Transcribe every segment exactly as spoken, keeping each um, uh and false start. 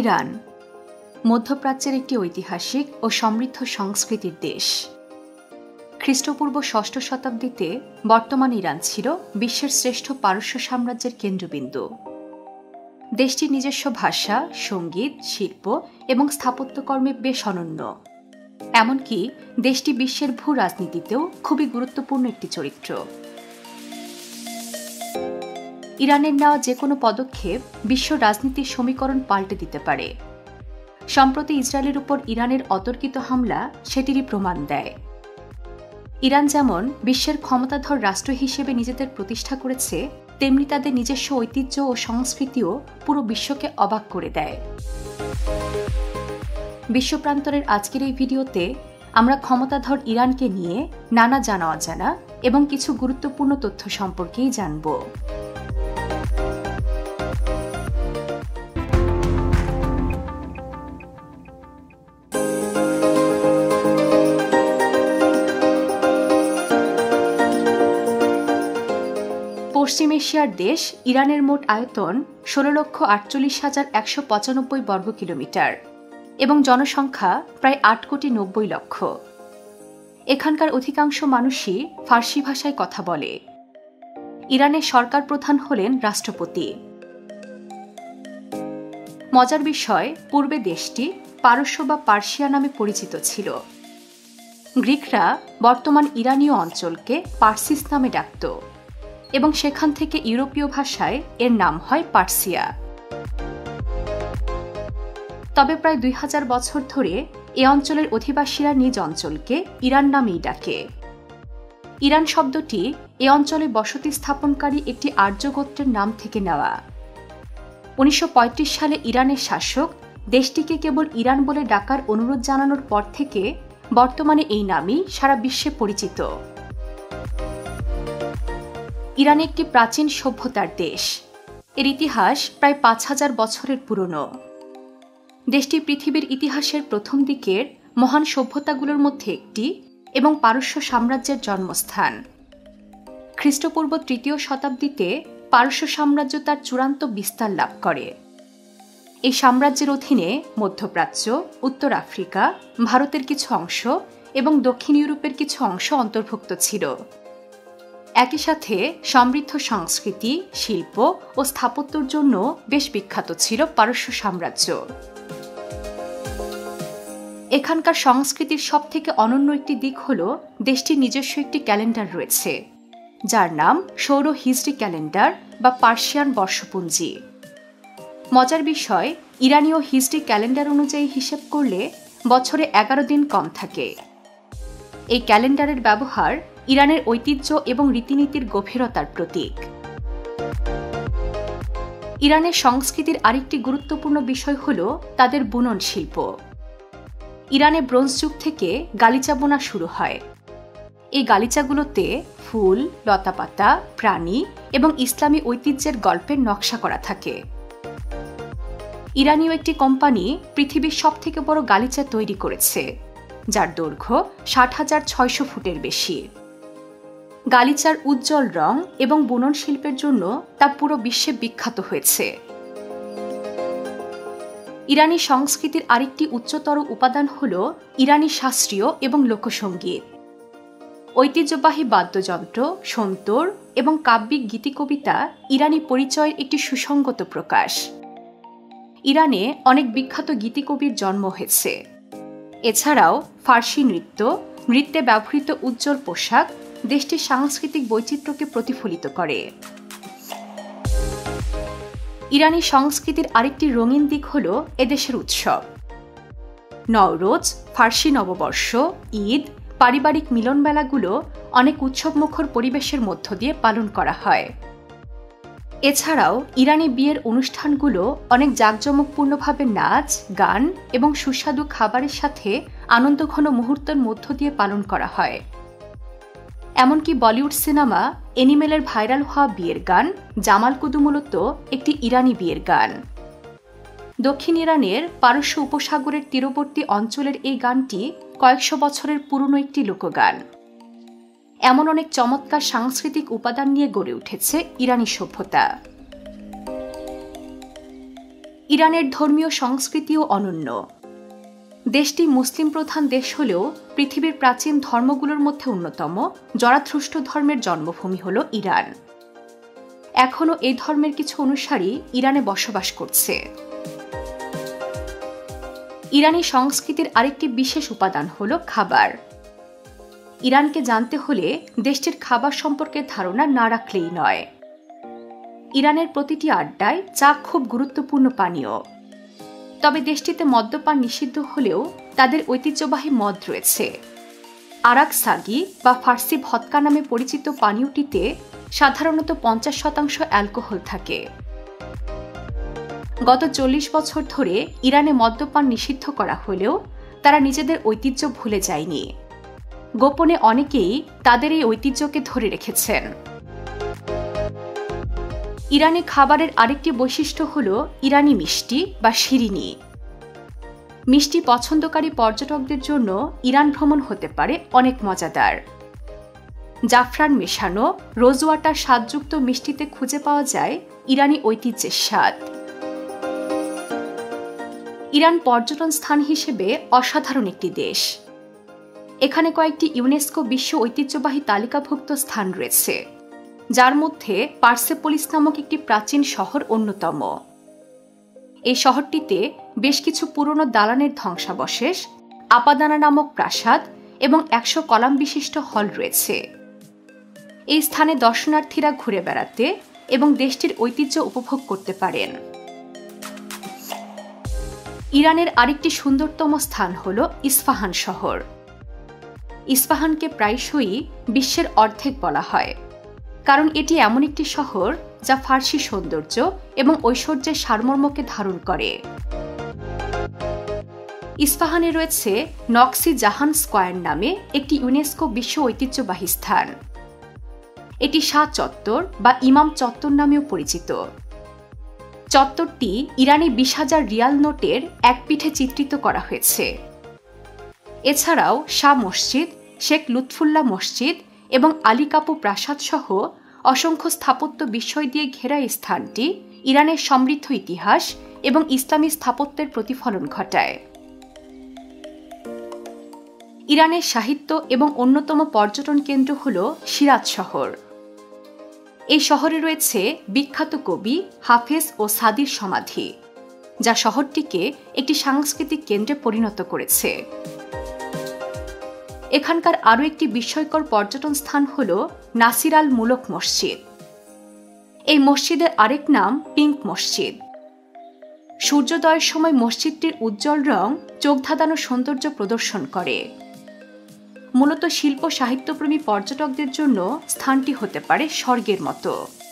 Iran মধ্যপ্রাচ্যের একটি ঐতিহাসিক ও সমৃদ্ধ সংস্কৃতির দেশ। খ্রিস্টপূর্ব ষষ্ঠ শতাব্দীতে বর্তমান ইরান ছিল বিশ্বের শ্রেষ্ঠ পারস্য সাম্রাজ্যের কেন্দ্রবিন্দু। দেশটির নিজস্ব ভাষা, সঙ্গীত, শিল্প এবং স্থাপত্যকর্মে বেশ অনন্য। এমনকি দেশটি বিশ্বের ভূ রাজনীতিতেও খুবই গুরুত্বপূর্ণ একটি চরিত্র। ইরানের নেওয়া যে কোনো পদক্ষেপ বিশ্ব রাজনীতির সমীকরণ পাল্টে দিতে পারে। সম্প্রতি ইসরায়েলের উপর ইরানের অতর্কিত হামলা সেটিরই প্রমাণ দেয়। ইরান যেমন বিশ্বের ক্ষমতাধর রাষ্ট্র হিসেবে নিজেদের প্রতিষ্ঠা করেছে, তেমনি তাদের নিজস্ব ঐতিহ্য ও সংস্কৃতিও পুরো বিশ্বকে অবাক করে দেয়। বিশ্বপ্রান্তরের আজকের এই ভিডিওতে আমরা ক্ষমতাধর ইরানকে নিয়ে নানা জানা অজানা এবং কিছু গুরুত্বপূর্ণ তথ্য সম্পর্কেই জানব। পশ্চিম এশিয়ার দেশ ইরানের মোট আয়তন ষোলো লক্ষ আটচল্লিশ হাজার একশো পঁচানব্বই বর্গ কিলোমিটার এবং জনসংখ্যা প্রায় আট কোটি নব্বই লক্ষ। এখানকার অধিকাংশ মানুষই ফার্সি ভাষায় কথা বলে। ইরানের সরকার প্রধান হলেন রাষ্ট্রপতি। মজার বিষয়, পূর্বে দেশটি পারস্য বা পার্সিয়া নামে পরিচিত ছিল। গ্রিকরা বর্তমান ইরানীয় অঞ্চলকে পার্সিস নামে ডাকত এবং সেখান থেকে ইউরোপীয় ভাষায় এর নাম হয় পার্সিয়া। তবে প্রায় দুই হাজার বছর ধরে এ অঞ্চলের অধিবাসীরা নিজ অঞ্চলকে ইরান নামেই ডাকে। ইরান শব্দটি এ অঞ্চলে বসতি স্থাপনকারী একটি আর্য গোত্রের নাম থেকে নেওয়া। উনিশশো পঁয়ত্রিশ সালে ইরানের শাসক দেশটিকে কেবল ইরান বলে ডাকার অনুরোধ জানানোর পর থেকে বর্তমানে এই নামই সারা বিশ্বে পরিচিত। ইরান একটি প্রাচীন সভ্যতার দেশ। এর ইতিহাস প্রায় পাঁচ হাজার বছরের পুরনো। দেশটি পৃথিবীর ইতিহাসের প্রথম দিকের মহান সভ্যতাগুলোর মধ্যে একটি এবং পারস্য সাম্রাজ্যের জন্মস্থান। খ্রিস্টপূর্ব তৃতীয় শতাব্দীতে পারস্য সাম্রাজ্য তার চূড়ান্ত বিস্তার লাভ করে। এই সাম্রাজ্যের অধীনে মধ্যপ্রাচ্য, উত্তর আফ্রিকা, ভারতের কিছু অংশ এবং দক্ষিণ ইউরোপের কিছু অংশ অন্তর্ভুক্ত ছিল। একই সাথে সমৃদ্ধ সংস্কৃতি, শিল্প ও স্থাপত্যের জন্য বেশ বিখ্যাত ছিল পারস্য সাম্রাজ্য। এখানকার সংস্কৃতির সবথেকে অনন্য একটি দিক হল দেশটির নিজস্ব একটি ক্যালেন্ডার রয়েছে, যার নাম সৌর হিজরি ক্যালেন্ডার বা পার্সিয়ান বর্ষপঞ্জি। মজার বিষয়, ইরানীয় হিজরি ক্যালেন্ডার অনুযায়ী হিসেব করলে বছরে এগারো দিন কম থাকে। এই ক্যালেন্ডারের ব্যবহার ইরানের ঐতিহ্য এবং রীতিনীতির গভীরতার প্রতীক। ইরানের সংস্কৃতির আরেকটি গুরুত্বপূর্ণ বিষয় হল তাদের বুনন শিল্প। ইরানে ব্রোঞ্জ যুগ থেকে গালিচা বোনা শুরু হয়। এই গালিচাগুলোতে ফুল, লতাপাতা, প্রাণী এবং ইসলামী ঐতিহ্যের গল্পের নকশা করা থাকে। ইরানীয় একটি কোম্পানি পৃথিবীর সবথেকে বড় গালিচা তৈরি করেছে, যার দৈর্ঘ্য ষাট হাজার ছয়শো ফুটের বেশি। গালিচার উজ্জ্বল রং এবং বুনন শিল্পের জন্য তা পুরো বিশ্বে বিখ্যাত হয়েছে। ইরানি সংস্কৃতির আরেকটি উচ্চতর উপাদান হল ইরানি শাস্ত্রীয় এবং লোকসঙ্গীত। ঐতিহ্যবাহী বাদ্যযন্ত্র, সন্তর এবং কাব্যিক গীতিকবিতা ইরানি পরিচয়ের একটি সুসংগত প্রকাশ। ইরানে অনেক বিখ্যাত গীতিকবির জন্ম হয়েছে। এছাড়াও ফার্সি নৃত্য, নৃত্যে ব্যবহৃত উজ্জ্বল পোশাক দেশটির সাংস্কৃতিক বৈচিত্র্যকে প্রতিফলিত করে। ইরানি সংস্কৃতির আরেকটি রঙিন দিক হল এদেশের উৎসব। নওরোজ, ফার্সি নববর্ষ, ঈদ, পারিবারিক মিলনমেলাগুলো অনেক উৎসবমুখর পরিবেশের মধ্য দিয়ে পালন করা হয়। এছাড়াও ইরানি বিয়ের অনুষ্ঠানগুলো অনেক জাঁকজমকপূর্ণভাবে নাচ, গান এবং সুস্বাদু খাবারের সাথে আনন্দঘন মুহূর্তের মধ্য দিয়ে পালন করা হয়। এমনকি বলিউড সিনেমা এনিমেলের ভাইরাল হওয়া বিয়ের গান জামাল কুদু মূলত একটি ইরানি বিয়ের গান। দক্ষিণ ইরানের পারস্য উপসাগরের তীরবর্তী অঞ্চলের এই গানটি কয়েকশো বছরের পুরনো একটি লোকগান। এমন অনেক চমৎকার সাংস্কৃতিক উপাদান নিয়ে গড়ে উঠেছে ইরানি সভ্যতা। ইরানের ধর্মীয় সংস্কৃতিও অনন্য। দেশটি মুসলিম প্রধান দেশ হলেও পৃথিবীর প্রাচীন ধর্মগুলোর মধ্যে অন্যতম জরাথ্রুষ্ট ধর্মের জন্মভূমি হল ইরান। এখনও এই ধর্মের কিছু অনুসারী ইরানে বসবাস করছে। ইরানি সংস্কৃতির আরেকটি বিশেষ উপাদান হল খাবার। ইরানকে জানতে হলে দেশটির খাবার সম্পর্কে ধারণা না রাখলেই নয়। ইরানের প্রতিটি আড্ডায় চা খুব গুরুত্বপূর্ণ পানীয়। তবে দেশটিতে মদ্যপান নিষিদ্ধ হলেও তাদের ঐতিহ্যবাহী মদ রয়েছে। আরাক সাগি বা ফার্সি ভদকা নামে পরিচিত পানীয়টিতে সাধারণত পঞ্চাশ শতাংশ অ্যালকোহল থাকে। গত চল্লিশ বছর ধরে ইরানে মদ্যপান নিষিদ্ধ করা হলেও তারা নিজেদের ঐতিহ্য ভুলে যায়নি। গোপনে অনেকেই তাদের এই ঐতিহ্যকে ধরে রেখেছেন। ইরানি খাবারের আরেকটি বৈশিষ্ট্য হল ইরানি মিষ্টি বা শিরিনি। মিষ্টি পছন্দকারী পর্যটকদের জন্য ইরান ভ্রমণ হতে পারে অনেক মজাদার। জাফরান মেশানো রোজওয়াটার স্বাদযুক্ত মিষ্টিতে খুঁজে পাওয়া যায় ইরানি ঐতিহ্যের স্বাদ। ইরান পর্যটন স্থান হিসেবে অসাধারণ একটি দেশ। এখানে কয়েকটি ইউনেস্কো বিশ্ব ঐতিহ্যবাহী তালিকাভুক্ত স্থান রয়েছে, যার মধ্যে পার্সেপোলিস নামক একটি প্রাচীন শহর অন্যতম। এই শহরটিতে বেশ কিছু পুরনো দালানের ধ্বংসাবশেষ, আপাদানা নামক প্রাসাদ এবং একশো কলাম বিশিষ্ট হল রয়েছে। এই স্থানে দর্শনার্থীরা ঘুরে বেড়াতে এবং দেশটির ঐতিহ্য উপভোগ করতে পারেন। ইরানের আরেকটি সুন্দরতম স্থান হল ইস্পাহান শহর। ইস্পাহানকে প্রায়শই বিশ্বের অর্ধেক বলা হয়, কারণ এটি এমন একটি শহর যা ফার্সি সৌন্দর্য এবং ঐশ্বর্যের সারমর্মকে ধারণ করে। ইস্পাহানে রয়েছে নকশি জাহান স্কয়ার নামে একটি ইউনেস্কো বিশ্ব ঐতিহ্যবাহী স্থান। এটি শাহ চত্বর বা ইমাম চত্বর নামেও পরিচিত। চত্বরটি ইরানি বিশ হাজার রিয়াল নোটের এক পিঠে চিত্রিত করা হয়েছে। এছাড়াও শাহ মসজিদ, শেখ লুৎফুল্লাহ মসজিদ এবং আলী কাপু প্রাসাদ সহ অসংখ্য স্থাপত্য বিষয় দিয়ে ঘেরা এই স্থানটি ইরানের সমৃদ্ধ ইতিহাস এবং ইসলামী স্থাপত্যের প্রতিফলন ঘটায়। ইরানের সাহিত্য এবং অন্যতম পর্যটন কেন্দ্র হল সিরাজ শহর। এই শহরে রয়েছে বিখ্যাত কবি হাফেজ ও সাদির সমাধি, যা শহরটিকে একটি সাংস্কৃতিক কেন্দ্রে পরিণত করেছে। এখানকার আরও একটি বিস্ময়কর পর্যটন স্থান হল নাসির আল মুলক মসজিদ। এই মসজিদের আরেক নাম পিঙ্ক মসজিদ। সূর্যোদয়ের সময় মসজিদটির উজ্জ্বল রং চোখ ধাঁধানো সৌন্দর্য প্রদর্শন করে। মূলত শিল্প সাহিত্যপ্রেমী পর্যটকদের জন্য স্থানটি হতে পারে স্বর্গের মতো।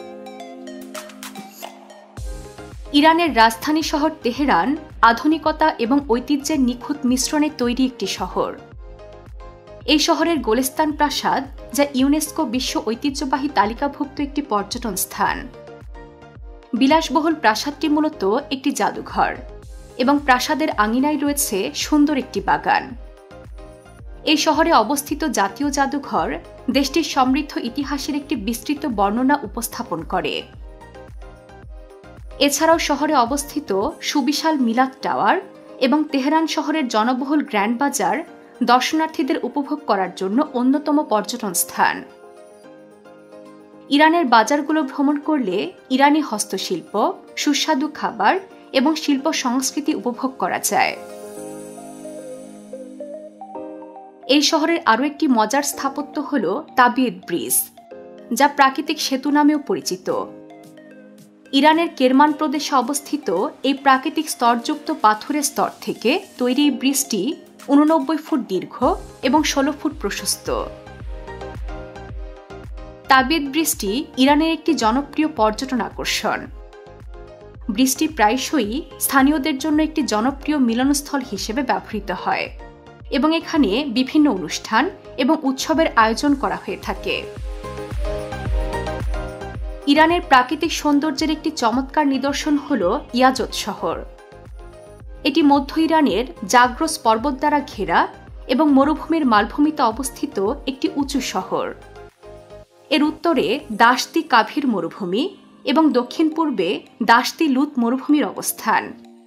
ইরানের রাজধানী শহর তেহরান আধুনিকতা এবং ঐতিহ্যের নিখুঁত মিশ্রণে তৈরি একটি শহর। এই শহরের গোলেস্তান প্রাসাদ, যা ইউনেস্কো বিশ্ব ঐতিহ্যবাহী তালিকাভুক্ত একটি পর্যটন স্থান। বিলাসবহুল প্রাসাদটি মূলত একটি জাদুঘর এবং প্রাসাদের আঙিনায় রয়েছে সুন্দর একটি বাগান। এই শহরে অবস্থিত জাতীয় জাদুঘর দেশটির সমৃদ্ধ ইতিহাসের একটি বিস্তৃত বর্ণনা উপস্থাপন করে। এছাড়াও শহরে অবস্থিত সুবিশাল মিলাদ টাওয়ার এবং তেহরান শহরের জনবহুল গ্র্যান্ড বাজার দর্শনার্থীদের উপভোগ করার জন্য অন্যতম পর্যটন স্থান। ইরানের বাজারগুলো ভ্রমণ করলে ইরানি হস্তশিল্প, সুস্বাদু খাবার এবং শিল্প সংস্কৃতি উপভোগ করা যায়। এই শহরের আরও একটি মজার স্থাপত্য হল তাবিয়েত ব্রিজ, যা প্রাকৃতিক সেতু নামেও পরিচিত। ইরানের কেরমান প্রদেশে অবস্থিত এই প্রাকৃতিক স্তরযুক্ত পাথরের স্তর থেকে তৈরি এই ব্রিজটি উননব্বই ফুট দীর্ঘ এবং ষোলো ফুট প্রশস্ত। তাবিয়েত ব্রিজটি ইরানের একটি জনপ্রিয় পর্যটন আকর্ষণ। ব্রিজটি প্রায়শই স্থানীয়দের জন্য একটি জনপ্রিয় মিলনস্থল হিসেবে ব্যবহৃত হয় এবং এখানে বিভিন্ন অনুষ্ঠান এবং উৎসবের আয়োজন করা হয়ে থাকে। ইরানের প্রাকৃতিক সৌন্দর্যের একটি চমৎকার নিদর্শন হল ইয়াজত শহর। এটি মধ্য ইরানের জাগ্রস পর্বত দ্বারা ঘেরা এবং মরুভূমির মালভূমিতে অবস্থিত একটি উঁচু শহর। এর উত্তরে দাশতি কাভির মরুভূমি এবং দক্ষিণ পূর্বে দাশতি লুত মরুভূমির অবস্থান।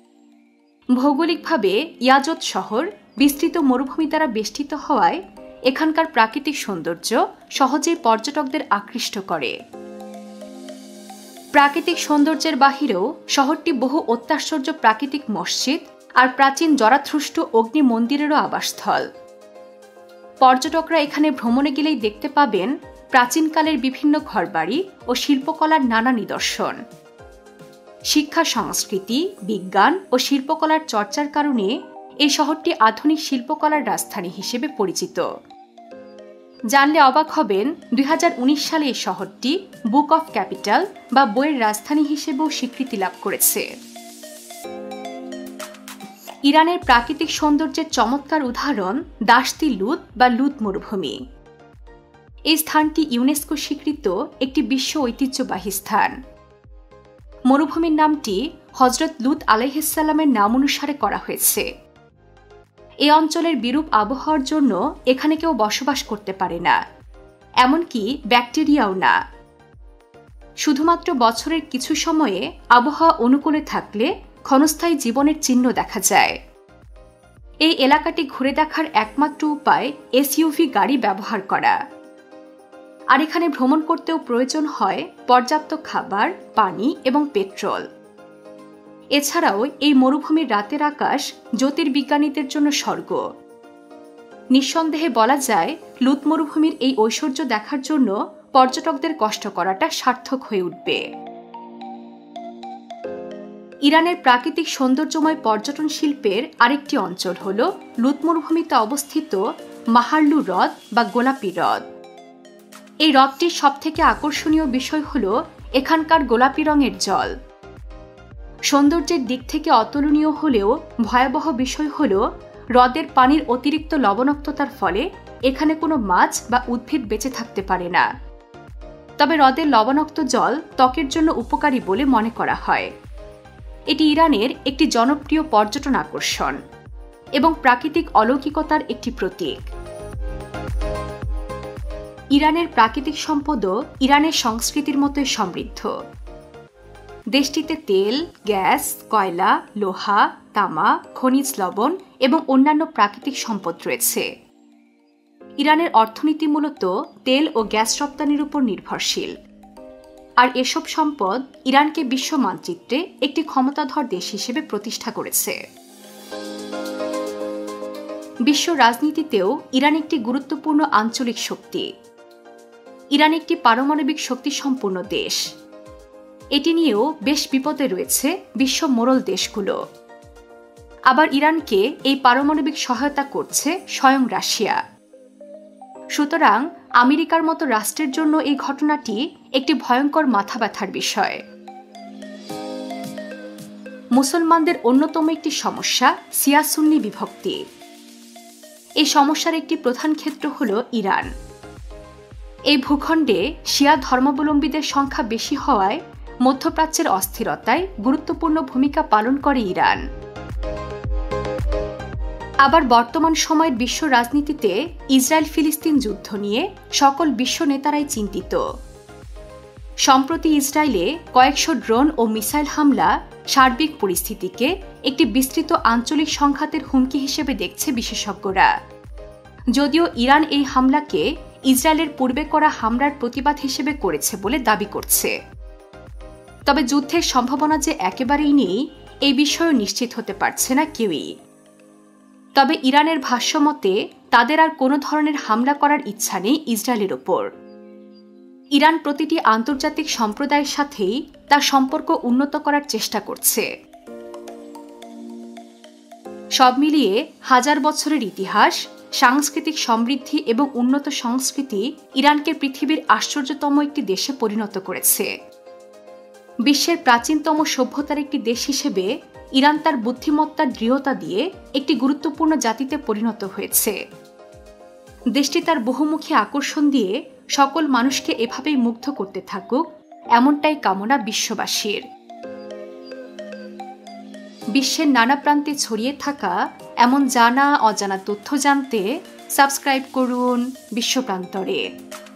ভৌগোলিকভাবে ইয়াজত শহর বিস্তৃত মরুভূমি দ্বারা বেষ্টিত হওয়ায় এখানকার প্রাকৃতিক সৌন্দর্য সহজেই পর্যটকদের আকৃষ্ট করে। প্রাকৃতিক সৌন্দর্যের বাহিরেও শহরটি বহু অত্যাশ্চর্য প্রাকৃতিক মসজিদ আর প্রাচীন জরাথ্রুষ্ট অগ্নি মন্দিরেরও আবাসস্থল। পর্যটকরা এখানে ভ্রমণে গেলেই দেখতে পাবেন প্রাচীনকালের বিভিন্ন ঘরবাড়ি ও শিল্পকলার নানা নিদর্শন। শিক্ষা, সংস্কৃতি, বিজ্ঞান ও শিল্পকলার চর্চার কারণে এই শহরটি আধুনিক শিল্পকলার রাজধানী হিসেবে পরিচিত। জানলে অবাক হবেন, দুই হাজার উনিশ সালে এই শহরটি বুক অফ ক্যাপিটাল বা বইয়ের রাজধানী হিসেবেও স্বীকৃতি লাভ করেছে। ইরানের প্রাকৃতিক সৌন্দর্যের চমৎকার উদাহরণ দাশতি লুদ বা লুদ মরুভূমি। এই স্থানটি ইউনেস্কো স্বীকৃত একটি বিশ্ব ঐতিহ্যবাহী স্থান। মরুভূমির নামটি হজরত লুত আলাইহিসসালামের নাম অনুসারে করা হয়েছে। এই অঞ্চলের বিরূপ আবহাওয়ার জন্য এখানে কেউ বসবাস করতে পারে না, এমনকি ব্যাকটেরিয়াও না। শুধুমাত্র বছরের কিছু সময়ে আবহাওয়া অনুকূলে থাকলে ক্ষণস্থায়ী জীবনের চিহ্ন দেখা যায়। এই এলাকাটি ঘুরে দেখার একমাত্র উপায় এসইউভি গাড়ি ব্যবহার করা। আর এখানে ভ্রমণ করতেও প্রয়োজন হয় পর্যাপ্ত খাবার, পানি এবং পেট্রোল। এছাড়াও এই মরুভূমির রাতের আকাশ জ্যোতির্বিজ্ঞানীদের জন্য স্বর্গ। নিঃসন্দেহে বলা যায়, লুত মরুভূমির এই ঐশ্বর্য দেখার জন্য পর্যটকদের কষ্ট করাটা সার্থক হয়ে উঠবে। ইরানের প্রাকৃতিক সৌন্দর্যময় পর্যটন শিল্পের আরেকটি অঞ্চল হল লুত মরুভূমিতে অবস্থিত মাহারলু হ্রদ বা গোলাপি হ্রদ। এই হ্রদটির সবথেকে আকর্ষণীয় বিষয় হল এখানকার গোলাপি রঙের জল। সৌন্দর্যের দিক থেকে অতুলনীয় হলেও ভয়াবহ বিষয় হল হ্রদের পানির অতিরিক্ত লবণাক্ততার ফলে এখানে কোনো মাছ বা উদ্ভিদ বেঁচে থাকতে পারে না। তবে হ্রদের লবণাক্ত জল ত্বকের জন্য উপকারী বলে মনে করা হয়। এটি ইরানের একটি জনপ্রিয় পর্যটন আকর্ষণ এবং প্রাকৃতিক অলৌকিকতার একটি প্রতীক। ইরানের প্রাকৃতিক সম্পদও ইরানের সংস্কৃতির মতোই সমৃদ্ধ। দেশটিতে তেল, গ্যাস, কয়লা, লোহা, তামা, খনিজ লবণ এবং অন্যান্য প্রাকৃতিক সম্পদ রয়েছে। ইরানের অর্থনীতি মূলত তেল ও গ্যাস রপ্তানির উপর নির্ভরশীল। আর এসব সম্পদ ইরানকে বিশ্ব মানচিত্রে একটি ক্ষমতাধর দেশ হিসেবে প্রতিষ্ঠা করেছে। বিশ্ব রাজনীতিতেও ইরান একটি গুরুত্বপূর্ণ আঞ্চলিক শক্তি। ইরান একটি পারমাণবিক শক্তিসম্পন্ন দেশ। এটি নিয়েও বেশ বিপদে রয়েছে বিশ্ব মোড়ল দেশগুলো। আবার ইরানকে এই পারমাণবিক সহায়তা করছে স্বয়ং রাশিয়া। সুতরাং আমেরিকার মতো রাষ্ট্রের জন্য এই ঘটনাটি একটি ভয়ঙ্কর মাথা ব্যথার বিষয়। মুসলমানদের অন্যতম একটি সমস্যা শিয়া সুন্নি বিভক্তি। এই সমস্যার একটি প্রধান ক্ষেত্র হল ইরান। এই ভূখণ্ডে শিয়া ধর্মাবলম্বীদের সংখ্যা বেশি হওয়ায় মধ্যপ্রাচ্যের অস্থিরতায় গুরুত্বপূর্ণ ভূমিকা পালন করে ইরান। আবার বর্তমান সময়ের বিশ্ব রাজনীতিতে ইসরায়েল ফিলিস্তিন যুদ্ধ নিয়ে সকল বিশ্ব নেতারাই চিন্তিত। সম্প্রতি ইসরায়েলে কয়েকশো ড্রোন ও মিসাইল হামলা সার্বিক পরিস্থিতিকে একটি বিস্তৃত আঞ্চলিক সংঘাতের হুমকি হিসেবে দেখছে বিশেষজ্ঞরা। যদিও ইরান এই হামলাকে ইসরায়েলের পূর্বে করা হামলার প্রতিবাদ হিসেবে করেছে বলে দাবি করছে। তবে যুদ্ধের সম্ভাবনা যে একেবারেই নেই, এই বিষয়েও নিশ্চিত হতে পারছে না কেউই। তবে ইরানের ভাষ্যমতে তাদের আর কোনো ধরনের হামলা করার ইচ্ছা নেই ইসরায়েলের ওপর। ইরান প্রতিটি আন্তর্জাতিক সম্প্রদায়ের সাথেই তার সম্পর্ক উন্নত করার চেষ্টা করছে। সব মিলিয়ে হাজার বছরের ইতিহাস, সাংস্কৃতিক সমৃদ্ধি এবং উন্নত সংস্কৃতি ইরানকে পৃথিবীর আশ্চর্যতম একটি দেশে পরিণত করেছে। বিশ্বের প্রাচীনতম সভ্যতার একটি দেশ হিসেবে ইরান তার বুদ্ধিমত্তার দৃঢ়তা দিয়ে একটি গুরুত্বপূর্ণ জাতিতে পরিণত হয়েছে। দেশটি তার বহুমুখী আকর্ষণ দিয়ে সকল মানুষকে এভাবেই মুগ্ধ করতে থাকুক, এমনটাই কামনা বিশ্ববাসীর। বিশ্বের নানা প্রান্তে ছড়িয়ে থাকা এমন জানা অজানা তথ্য জানতে সাবস্ক্রাইব করুন বিশ্বপ্রান্তরে।